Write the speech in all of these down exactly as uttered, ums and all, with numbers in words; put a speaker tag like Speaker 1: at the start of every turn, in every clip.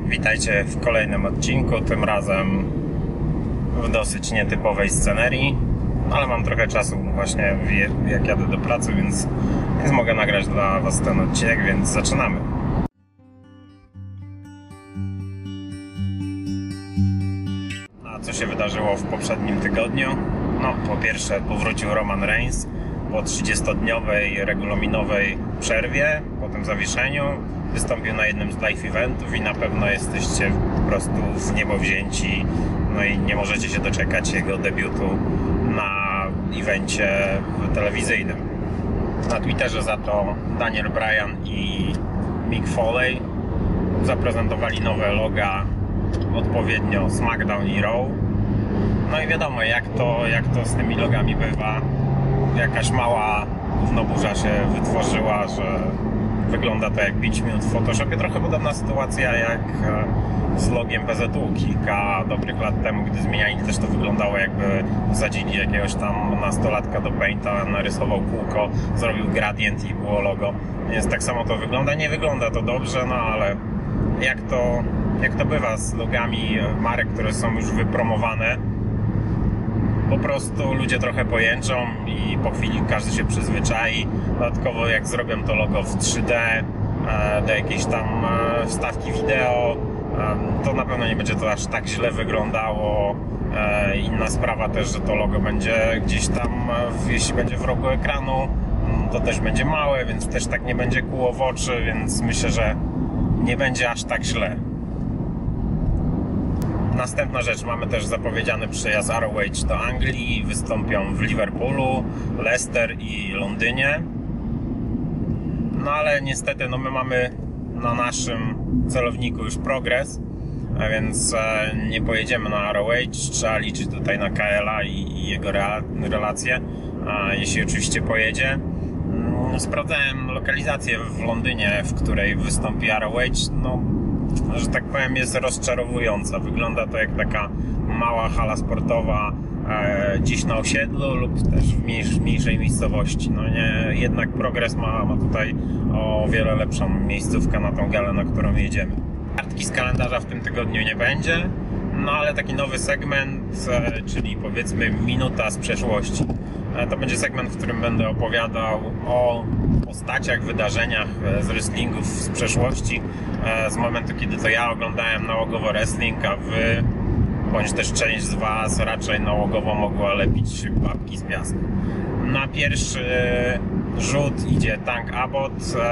Speaker 1: Witajcie w kolejnym odcinku, tym razem w dosyć nietypowej scenerii, ale mam trochę czasu właśnie jak jadę do pracy, więc, więc mogę nagrać dla Was ten odcinek, więc zaczynamy. A co się wydarzyło w poprzednim tygodniu? No, po pierwsze powrócił Roman Reigns po trzydziestodniowej regulaminowej przerwie, po tym zawieszeniu. Wystąpił na jednym z live eventów i na pewno jesteście po prostu w niebo wzięci, no i nie możecie się doczekać jego debiutu na evencie telewizyjnym. Na Twitterze za to Daniel Bryan i Mick Foley zaprezentowali nowe loga, odpowiednio SmackDown i Raw. No i wiadomo, jak to, jak to z tymi logami bywa. Jakaś mała gównoburza się wytworzyła, że wygląda to jak pięć minut w Photoshopie. Trochę podobna sytuacja jak z logiem P Z U kilka dobrych lat temu, gdy zmieniali, też to wyglądało, jakby wsadzili jakiegoś tam nastolatka do Painta, narysował kółko, zrobił gradient i było logo. Więc tak samo to wygląda. Nie wygląda to dobrze, no ale jak to, jak to bywa z logami marek, które są już wypromowane, po prostu ludzie trochę pojęczą i po chwili każdy się przyzwyczai. Dodatkowo jak zrobią to logo w trzy D, do jakiejś tam wstawki wideo, to na pewno nie będzie to aż tak źle wyglądało. Inna sprawa też, że to logo będzie gdzieś tam, jeśli będzie w rogu ekranu, to też będzie małe, więc też tak nie będzie kłuło w oczy, więc myślę, że nie będzie aż tak źle. Następna rzecz, mamy też zapowiedziany przyjazd R O H do Anglii, wystąpią w Liverpoolu, Leicester i Londynie. No ale niestety no my mamy na naszym celowniku już Progress, a więc nie pojedziemy na R O H, trzeba liczyć tutaj na K L A i jego relacje, a jeśli oczywiście pojedzie. Sprawdzałem lokalizację w Londynie, w której wystąpi R O H, no że tak powiem jest rozczarowująca. Wygląda to jak taka mała hala sportowa e, gdzieś na osiedlu lub też w, mniejsz, w mniejszej miejscowości. No nie, jednak Progress ma, ma tutaj o wiele lepszą miejscówkę na tą galę, na którą jedziemy. Kartki z kalendarza w tym tygodniu nie będzie, no ale taki nowy segment, e, czyli powiedzmy minuta z przeszłości. E, to będzie segment, w którym będę opowiadał o postaciach, wydarzeniach z wrestlingów z przeszłości, z momentu, kiedy to ja oglądałem nałogowo wrestling, a wy, bądź też część z was raczej nałogowo mogła lepić babki z piasku. Na pierwszy rzut idzie Tank Abbott,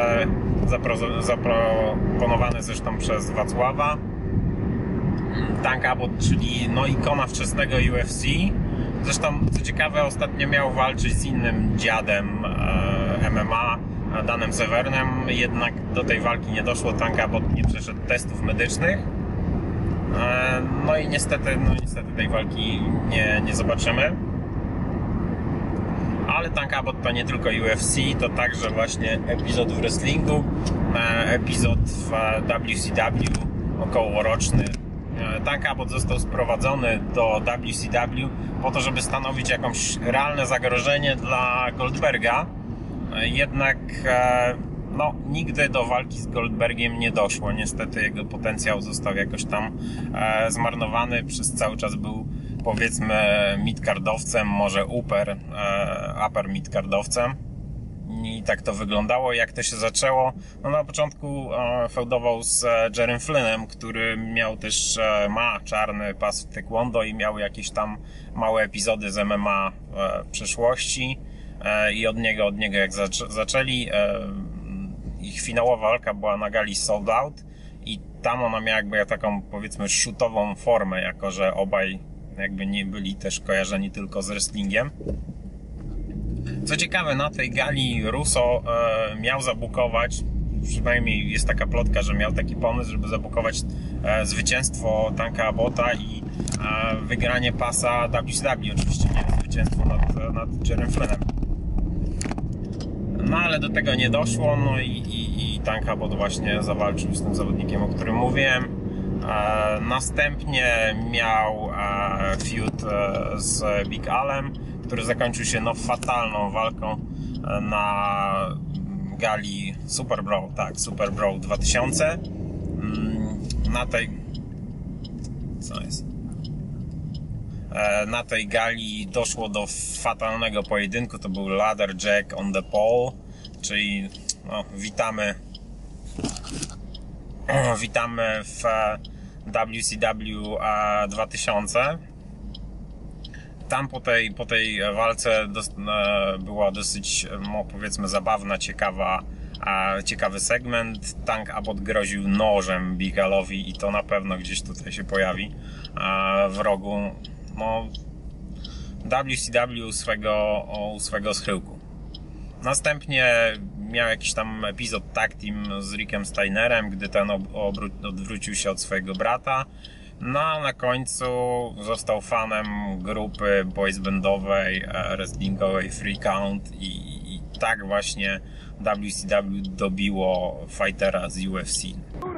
Speaker 1: zaproponowany zresztą przez Wacława. Tank Abbott, czyli no ikona wczesnego U F C. Zresztą, co ciekawe, ostatnio miał walczyć z innym dziadem M M A, Danem Severnem, jednak do tej walki nie doszło. Tank Abbott nie przeszedł testów medycznych. No i niestety, no niestety tej walki nie, nie zobaczymy. Ale Tank Abbott to nie tylko U F C, to także właśnie epizod w wrestlingu, epizod w W C W, okołoroczny. Tank Abbott został sprowadzony do W C W po to, żeby stanowić jakieś realne zagrożenie dla Goldberga. Jednak no, nigdy do walki z Goldbergiem nie doszło. Niestety jego potencjał został jakoś tam e, zmarnowany. Przez cały czas był, powiedzmy, midcardowcem, może upper, e, upper midcardowcem. I tak to wyglądało. Jak to się zaczęło? No, na początku e, feudował z Jerrym Flynnem, który miał też, e, ma czarny pas w taekwondo i miał jakieś tam małe epizody z M M A e, w przeszłości. I od niego, od niego jak zaczę, zaczęli, e, ich finałowa walka była na gali Sold Out i tam ona miała jakby taką, powiedzmy, shootową formę, jako że obaj jakby nie byli też kojarzeni tylko z wrestlingiem. Co ciekawe, na tej gali Russo e, miał zabukować, przynajmniej jest taka plotka, że miał taki pomysł, żeby zabukować e, zwycięstwo Tanka Abbotta i e, wygranie pasa W C W, oczywiście nie zwycięstwo nad, nad Jerrym Flynnem. No ale do tego nie doszło, no i, i, i Tank Abbott właśnie zawalczył z tym zawodnikiem, o którym mówiłem. E, następnie miał e, feud e, z Big Alem, który zakończył się no, fatalną walką na gali Super Brawl, tak, Super Brawl dwa tysiące. na tej... Co jest? Na tej gali doszło do fatalnego pojedynku. To był ladder jack on the pole, czyli no, witamy witamy w W C W dwa tysiące. Tam po tej, po tej walce dos, była dosyć, no, powiedzmy, zabawna, ciekawa, ciekawy segment. Tank Abbott groził nożem Bigalowi i to na pewno gdzieś tutaj się pojawi w rogu. No, W C W swego, swego schyłku. Następnie miał jakiś tam epizod tag team z Rickiem Steinerem, gdy ten odwrócił się od swojego brata. No a na końcu został fanem grupy boys bandowej, wrestlingowej Free Count i, i tak właśnie W C W dobiło fightera z U F C.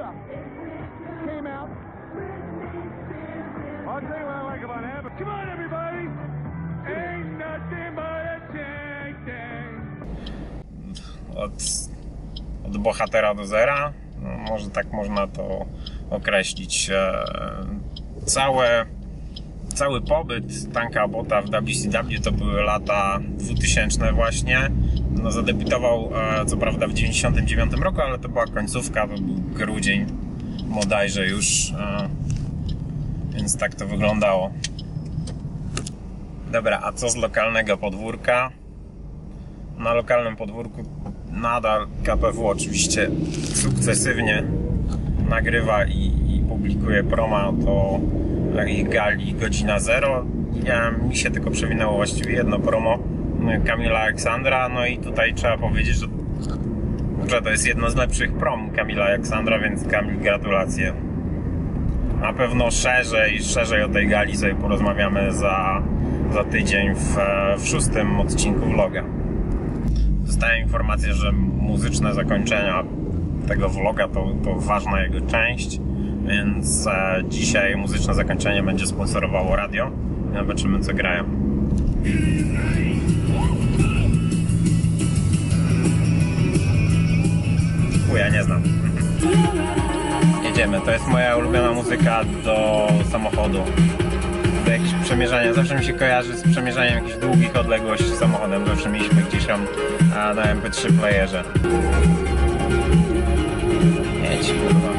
Speaker 1: Od, od bohatera do zera, no, może tak można to określić. E, całe, cały pobyt Tanka Abbotta w W C W to były lata dwutysięczne właśnie. No, zadebiutował e, co prawda w dziewięćdziesiątym dziewiątym roku, ale to była końcówka, to był grudzień bodajże już, e, więc tak to wyglądało. Dobra, a co z lokalnego podwórka? Na lokalnym podwórku nadal K P W oczywiście sukcesywnie nagrywa i, i publikuje proma do ich gali Godzina Zero. Ja, mi się tylko przewinęło właściwie jedno promo Kamila Aleksandra, no i tutaj trzeba powiedzieć, że, że to jest jedno z lepszych prom Kamila Aleksandra, więc Kamil, gratulacje. Na pewno szerzej, szerzej o tej gali sobie porozmawiamy za, za tydzień w, w szóstym odcinku vloga. Dostałem informację, że muzyczne zakończenia tego vloga to, to ważna jego część, więc e, dzisiaj muzyczne zakończenie będzie sponsorowało radio. Zobaczymy, co grają. U, ja nie znam. Jedziemy, to jest moja ulubiona muzyka do samochodu. Do jakichś przemierzania, zawsze mi się kojarzy z przemierzaniem jakichś długich odległości samochodem. Zawsze mieliśmy gdzieś tam na M P trzy playerze. Jedź, kurwa.